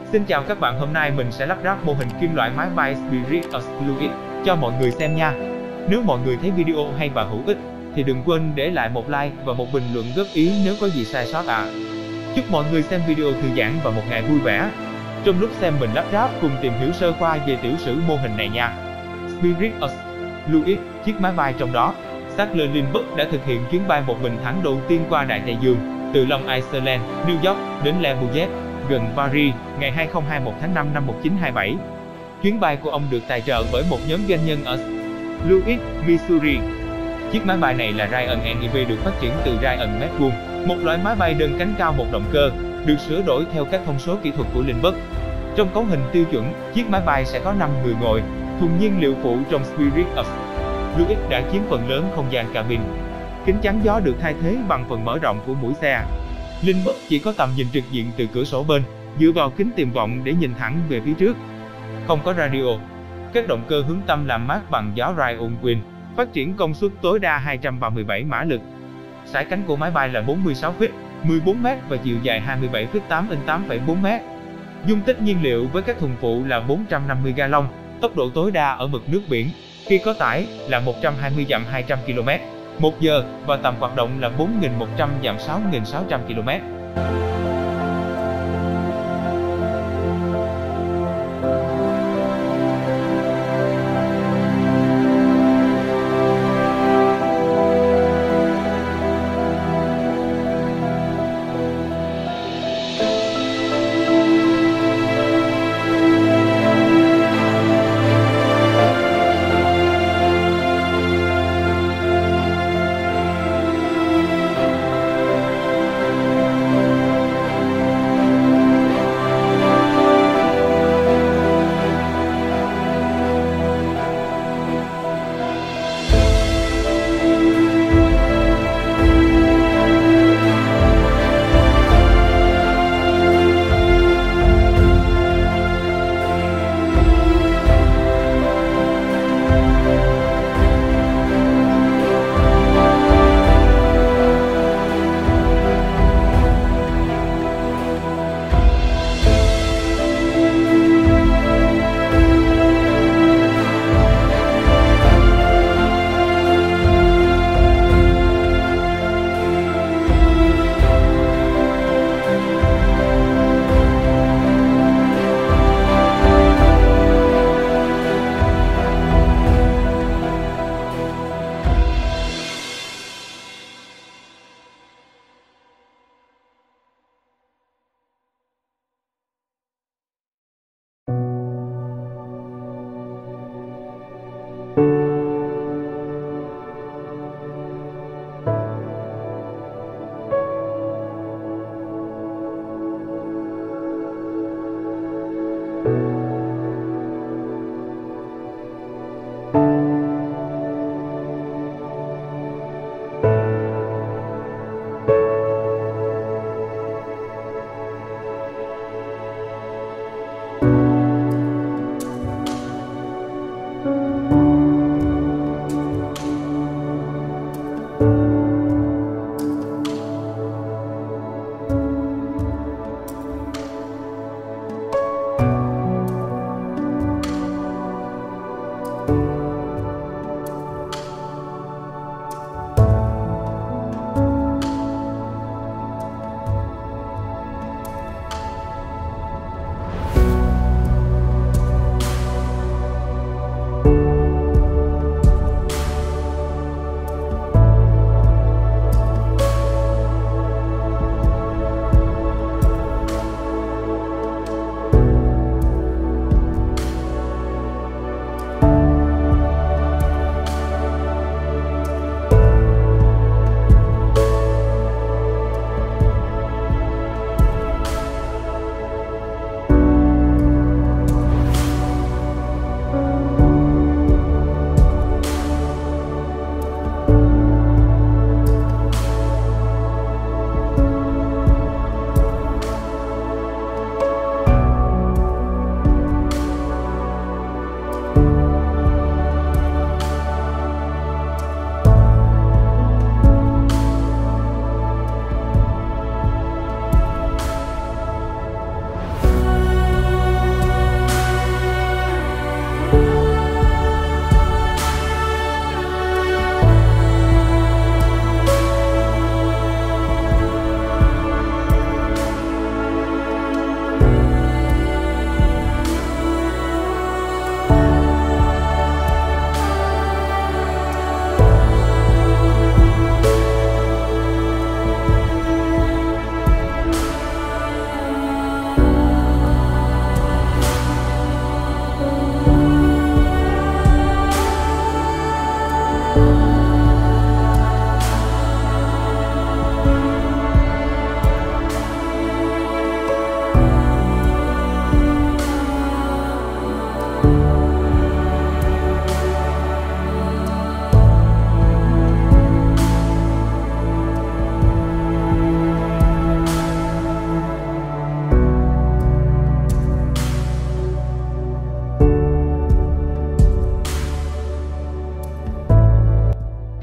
Xin chào các bạn, hôm nay mình sẽ lắp ráp mô hình kim loại máy bay Spirit Fluid cho mọi người xem nha. Nếu mọi người thấy video hay và hữu ích thì đừng quên để lại một like và một bình luận góp ý nếu có gì sai sót ạ. Chúc mọi người xem video thư giãn và một ngày vui vẻ. Trong lúc xem mình lắp ráp, cùng tìm hiểu sơ qua về tiểu sử mô hình này nha. Spirit Fluid, chiếc máy bay trong đó, Sattler Lindbergh đã thực hiện chuyến bay một mình thẳng đầu tiên qua Đại Tây Dương, từ Long Island, New York đến Le Bourget, gần Paris, ngày 2021 tháng 5 năm 1927. Chuyến bay của ông được tài trợ bởi một nhóm doanh nhân ở Louis, Missouri. Chiếc máy bay này là Ryan NEV, được phát triển từ Ryan Medwool, một loại máy bay đơn cánh cao một động cơ, được sửa đổi theo các thông số kỹ thuật của Lindbergh. Trong cấu hình tiêu chuẩn, chiếc máy bay sẽ có 5 người ngồi. Thùng nhiên liệu phụ trong Spirit Fluid đã chiếm phần lớn không gian cabin. Kính chắn gió được thay thế bằng phần mở rộng của mũi xe. Lindbergh chỉ có tầm nhìn trực diện từ cửa sổ bên, dựa vào kính tiềm vọng để nhìn thẳng về phía trước. Không có radio. Các động cơ hướng tâm làm mát bằng gió Ryan Quinn, phát triển công suất tối đa 237 mã lực. Sải cánh của máy bay là 46 feet, 14 m và chiều dài 27 feet 8 x 8,4 m. Dung tích nhiên liệu với các thùng phụ là 450 gallon, tốc độ tối đa ở mực nước biển khi có tải là 120 dặm 200 km/h và tầm hoạt động là 4.100 dặm 6.600 km.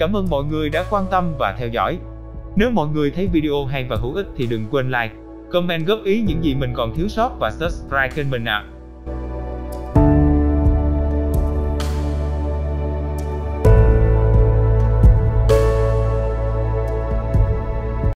Cảm ơn mọi người đã quan tâm và theo dõi. Nếu mọi người thấy video hay và hữu ích thì đừng quên like, comment góp ý những gì mình còn thiếu sót và subscribe kênh mình ạ.